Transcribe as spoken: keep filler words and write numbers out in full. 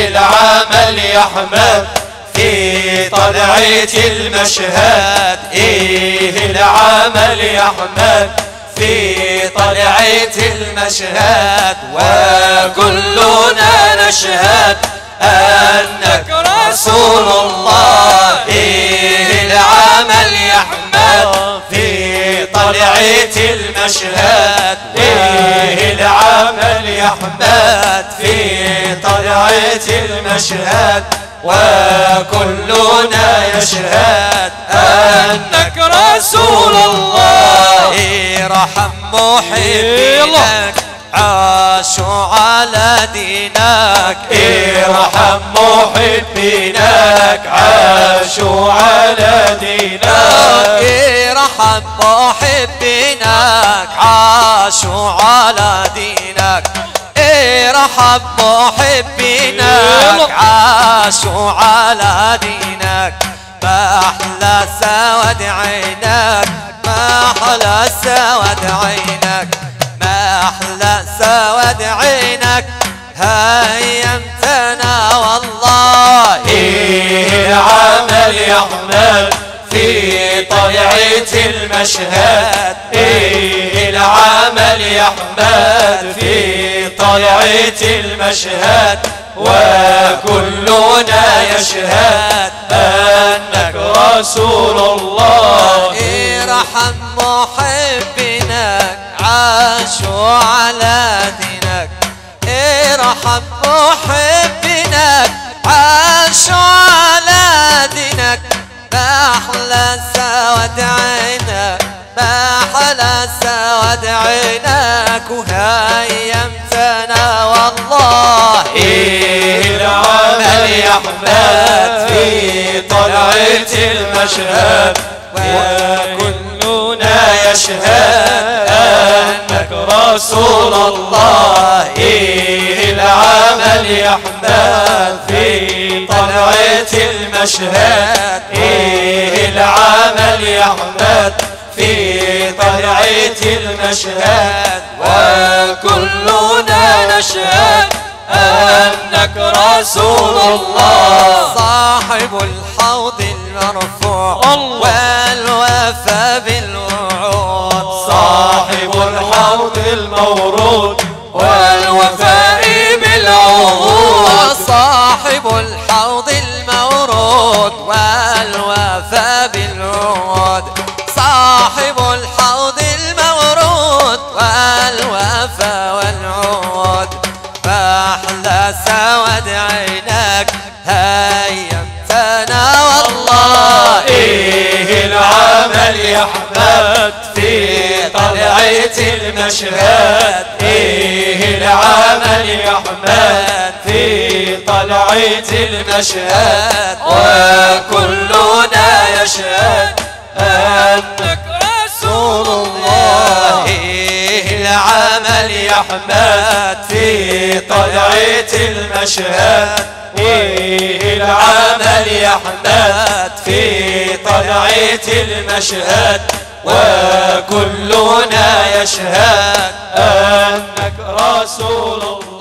إيه العمل يا أحمد في طلعة المشهد، إيه العمل يا أحمد في طلعة المشهد، وكلنا نشهد أنك رسول الله. إيه العمل يا أحمد في طلعة المشهد، إيه العمل يا أحمد في طلعة المشهد، وكلنا يشهد أنك رسول الله. ارحم محبينك عاشوا على دينك، ارحم محبينك عاشوا على دينك، ارحم محبينك عاشوا على دينك، ارحم محبينك عاشوا على دينك. ما أحلى سواد عينك، ما أحلى سواد عينك، ما أحلى سواد عينك، هيمتنا والله. إيه العمل يا أحمد في طلعة المشهد، إيه العمل يا أحمد في طلعة المشهد، وكلنا يشهد أنك رسول الله. ارحم محبينك عاشوا على دينك، ارحم محبينك عاشوا على دينك. ما أحلى سواد عينك، ما أحلى سواد عينك، وهيمتنا والله. إيه العمل يا أحمد في طلعة المشهد، وكلنا يشهد أنك رسول الله. إيه العمل يا أحمد في طلعة المشهد، إيه العمل يا أحمد في طلعة المشهد، وكلنا نشهد أنك رسول الله. صاحب الحوض المرفوع والوفا بالوعود، صاحب الحوض المورود والوفاء بالعهود، صاحب الحوض المورود والوفا بالوعود، صاحب الحوض المورود والوفا والعهود. فأحلى سواد عينك هيمتنا والله. إيه العمل يا أحمد في طلعة المشهد، إيه العمل يا أحمد في طلعة المشهد، وكلنا يشهد أنك رسول الله. إيه العمل يا أحمد في طلعة المشهد، إيه العمل يا أحمد في طلعة المشهد، وكلنا يشهد أنك رسول الله.